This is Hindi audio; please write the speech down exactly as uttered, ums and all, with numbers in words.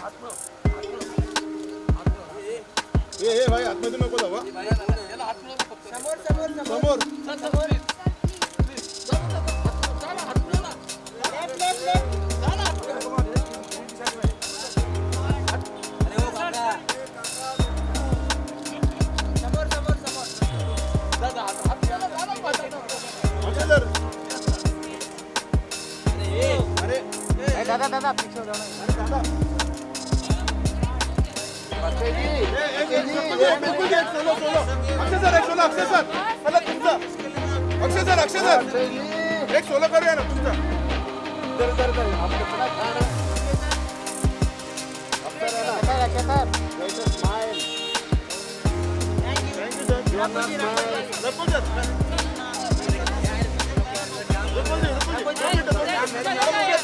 ये ये भाई आतमध्ये नको जाऊ समोर समोर समोर समोर दादा दादा पीछे हो जाओ अरे दादा अक्षय जी अक्षय जी बिल्कुल एक सोलो सोलो अक्षय सर एक सोलो अक्षय सर चला तुमचा अक्षय सर अक्षय सर एक सोलो करूया ना तुमचा इधर इधर इधर आपको थोड़ा ध्यान अक्षय सर अक्षय सर जैसे smile thank you thank you sir you are not smile रखो सर रखो जी रखो जी